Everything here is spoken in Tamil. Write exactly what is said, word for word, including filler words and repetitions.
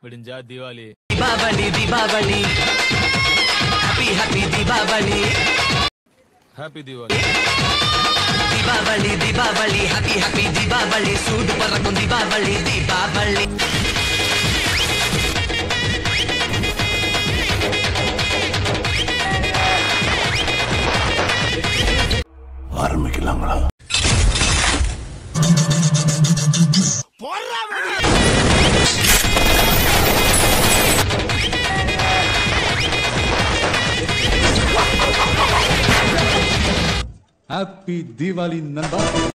விடிஞ்சா Deepavali. Deepavali Deepavali happy happy Deepavali happy Deepavali. Deepavali Deepavali happy happy Deepavali சூடு பறக்கும் தீபாவளி தீபாவளி. ஆரம்பிக்கலாங்களா? Happy Diwali, Nanda.